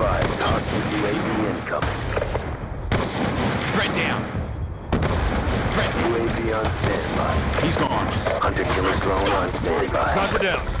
advised, hostile UAV incoming. Threat down. Threat. UAV on standby. He's gone. Hunter-killer drone on standby. Sniper down.